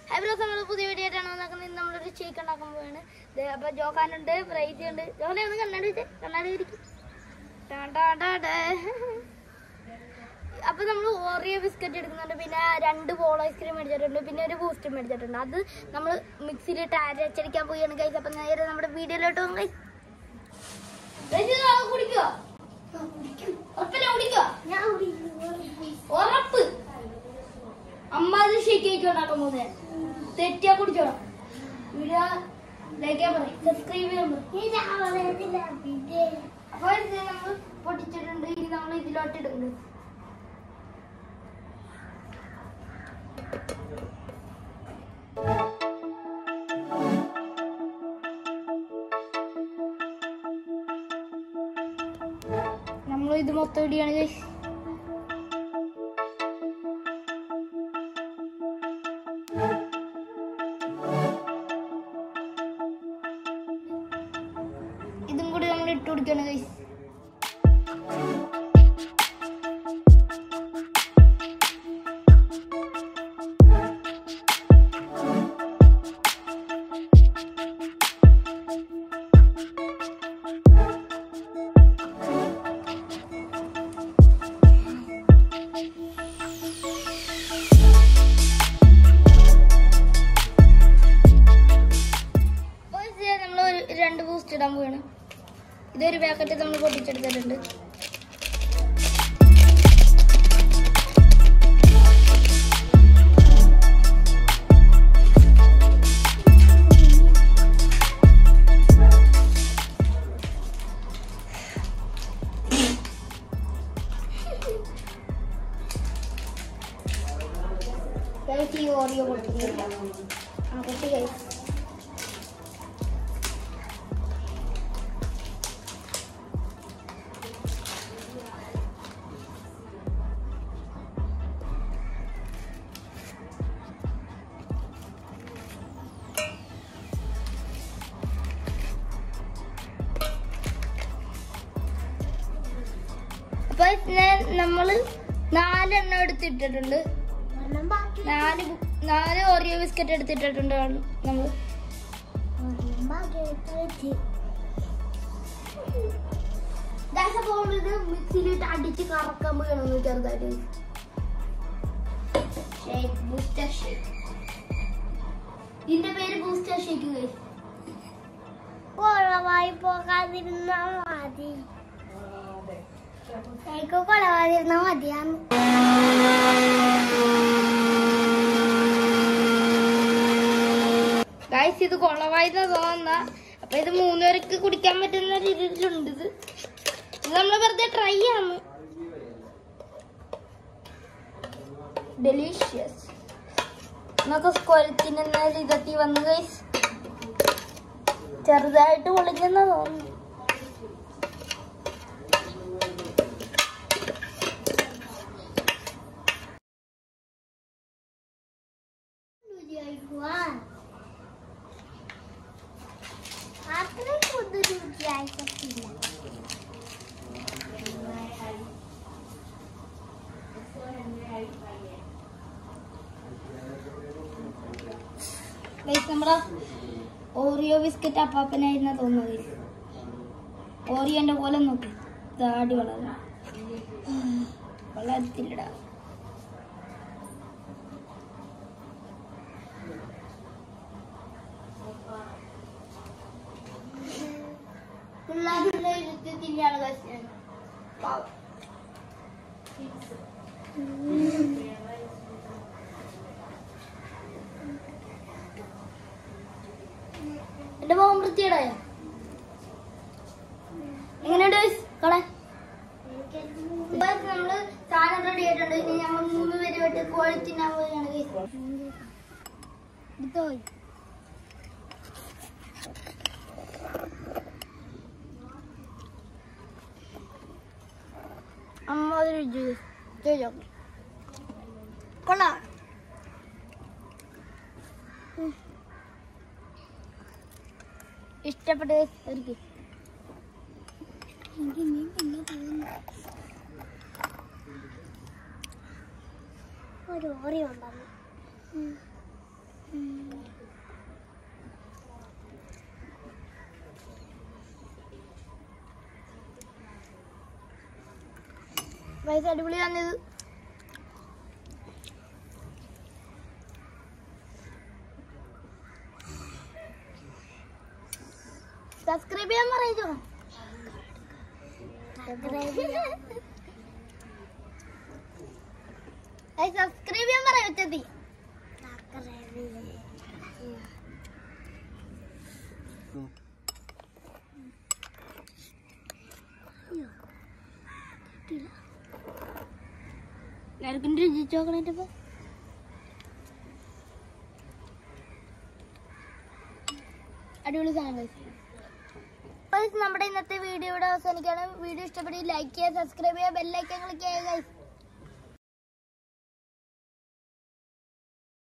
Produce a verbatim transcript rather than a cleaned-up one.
നമ്മൾ പുതിയ വീഡിയോ ആയിട്ടാണ് വന്നിരിക്കുന്നത്. നമ്മളൊരു ഷേക്ക് ഉണ്ടാക്കാൻ പോവാണ്. അപ്പൊ ജോക്കാനുണ്ട്, പ്രൈസ് ഉണ്ട്. ജോനെ ഒന്ന് കണ്ണാടി വെച്ച് കണ്ണാടി ഇരിക്കും. അപ്പൊ നമ്മൾ ഓറിയോ ബിസ്ക്കറ്റ് എടുക്കുന്നുണ്ട്, പിന്നെ രണ്ട് ബോൾ ഐസ്ക്രീം മേടിച്ചിട്ടുണ്ട്, പിന്നെ ഒരു ബൂസ്റ്റ് മേടിച്ചിട്ടുണ്ട്. അത് നമ്മൾ മിക്സിയിലിട്ട് അരച്ചടിക്കാൻ പോവുകയാണ് ഗൈസ്. അപ്പൊ നേരെ നമ്മുടെ വീഡിയോയിലോട്ട് പോകും ഗൈസ്. കുടിക്കോ ഉറപ്പ് അമ്മാതിരി ഷേക്ക് കേക്ക് ഉണ്ടാക്കാൻ പോകുന്നത്. തെറ്റിയാ കുടിച്ചോളാം. വീഡിയോ ലൈക്ക് ചെയ്യാൻ പറയും, സബ്സ്ക്രൈബ് ചെയ്യാൻ പറയും. അപ്പൊ നമ്മൾ പൊട്ടിച്ചിട്ടുണ്ട്. ഇനി നമ്മൾ ഇതിലോട്ട് ഇടുന്നു. നമ്മൾ ഇത് മൊത്തം ഇടിയാണ് ഗൈസ്. ഇതും കൂടി നമ്മൾ ഇട്ട് കൊടുക്കണം ഗൈസ്. രണ്ട് ബൂസ്റ്റ് ഇടാൻ പോവാണ്. ഇതൊരു പാക്കറ്റ് നമ്മൾ പൊട്ടിച്ചെടുത്തിട്ടുണ്ട്. ഈ ഓറിയോ പൊട്ടിക്കില്ല. ആ പൊട്ടി കഴിച്ചു. അപ്പൊ നമ്മള് നാലെണ്ണം എടുത്തിട്ടിട്ടുണ്ട്. നാല് നാല് ഓറിയോ ബിസ്ക്കറ്റ് എടുത്തിട്ടിട്ടുണ്ട് നമ്മള്. ഇത് മിക്സിയിലിട്ട് അടിച്ച് കറക്കാൻ പോകണമെന്ന് ചെറുതായിട്ട്. Booster shake. ഇതിന്റെ പേര് ബൂസ്റ്റർ ഷേക്ക്. കുളവായി പോകാതിരുന്നാ മതി. കുളവാതിരുന്നാ മതിയാന്ന്. ഗൈസ് ഇത് കുളവായിന്ന് തോന്നുന്ന. അപ്പൊ ഇത് മൂന്നുപേർക്ക് കുടിക്കാൻ പറ്റുന്ന രീതിയിലുണ്ട്. ഇത് ഇത് നമ്മള് വെറുതെ ട്രൈ ചെയ്യാന്ന്. ഡെലീഷ്യസ്. നമുക്ക് കൊലത്തിന് ഇതെത്തി വന്നു ഗൈസ്. ചെറുതായിട്ട് പൊളിക്കുന്ന തോന്നുന്നു. അത്രയും പൊതു രുചിയായിട്ടില്ല. നമ്മുടെ ഓറിയോ ബിസ്ക്കറ്റ് അപ്പാപ്പനായിരുന്ന തോന്നുന്നത്. ഓറിയോന്റെ പോലെ നോക്കി താടി വളർന്നു വളരത്തില്ലടാ. പിള്ളേരുടെ ഇരുത്തിയാണ് കഷ്ടം. എന്റെ മോൻ വൃത്തിയേടായ എങ്ങനെയുണ്ട് കളെ? നമ്മള് സാധനം റെഡി ആയിട്ടുണ്ട്. ഇനി ഞങ്ങൾ മൂന്ന് പേര് വിട്ട് കോഴി തിന്നാൻ പോവുകയാണ്. അമ്മ കൊള്ളാം. ഇഷ്ടപ്പെട്ട ഒരു ഒരു ഓറിയോ ഉണ്ടാകും. ഗൈസ് അടിപൊളിയാണിത്. സബ്സ്ക്രൈബ് ചെയ്യാൻ പറയൂ. സബ്സ്ക്രൈബ് ചെയ്യാൻ പറയാം ഉച്ചത്തി. എല്ലാവർക്കും രുചിച്ച് നോക്കണേറ്റപ്പോ അടിപൊളി സാധനം. നമ്മുടെ ഇന്നത്തെ വീഡിയോ ഇവിടെ അവസാനിക്കുകയാണ്. വീഡിയോ ഇഷ്ടപ്പെട്ട് ലൈക്ക് ചെയ്യുക, സബ്സ്ക്രൈബ് ചെയ്യുക, ബെല്ലൈക്കൺ ക്ലിക്ക് ചെയ്യുക.